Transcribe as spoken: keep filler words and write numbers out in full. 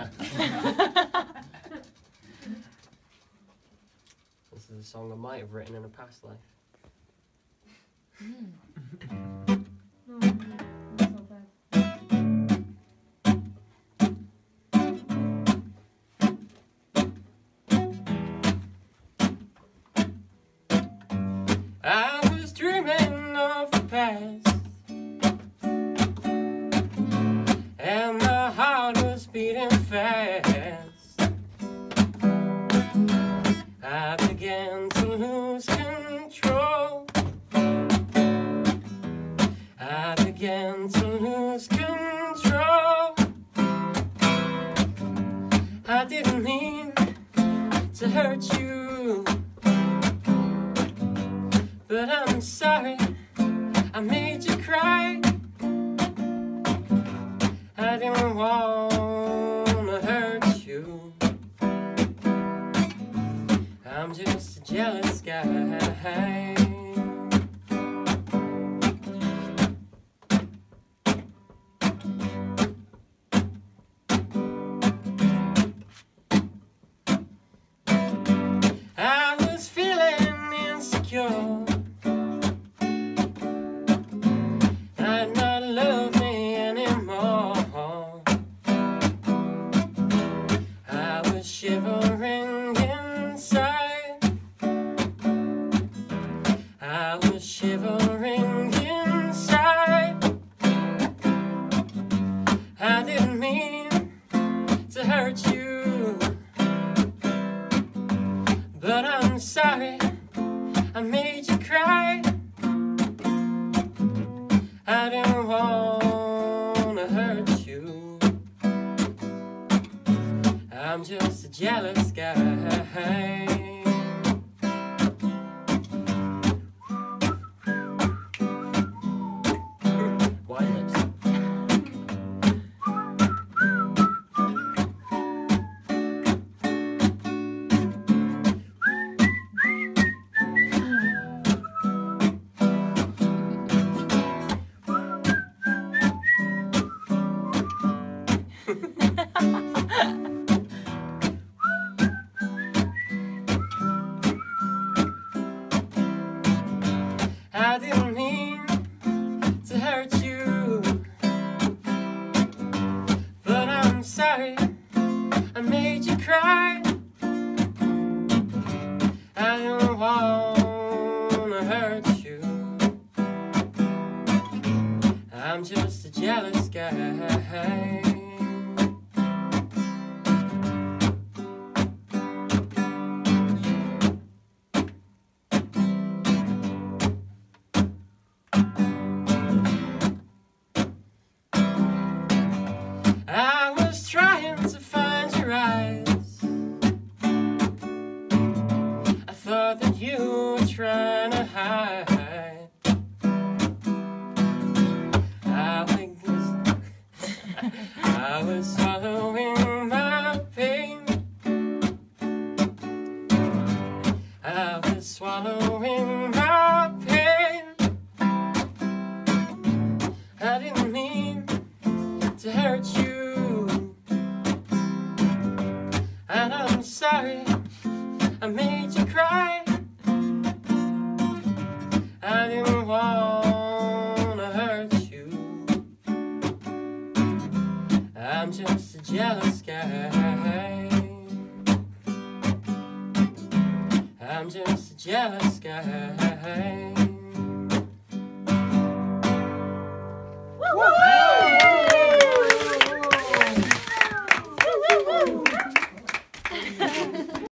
This is a song I might have written in a past life. Mm. Oh, that's not bad. I was dreaming of the past, and my heart was beating fast. I began to lose control. I began to lose control. I didn't mean to hurt you, but I'm sorry I made you cry. I didn't wanna hurt you. I'm just a jealous guy. I was feeling insecure. I'd not love me anymore. I was shivering inside. I was shivering inside. I didn't mean to hurt you, but I'm sorry I made you cry. I didn't wanna hurt you. I'm just a jealous guy. Wine lips. I didn't mean to hurt you, but I'm sorry I made you cry. I don't wanna hurt you. I'm just a jealous guy. I was trying to find your eyes. I thought that you were trying to hide. I was, I was swallowing my pain. I was swallowing my pain. I didn't mean to hurt you, and I'm sorry I made you cry. I didn't wanna hurt you. I'm just a jealous guy. I'm just a jealous guy.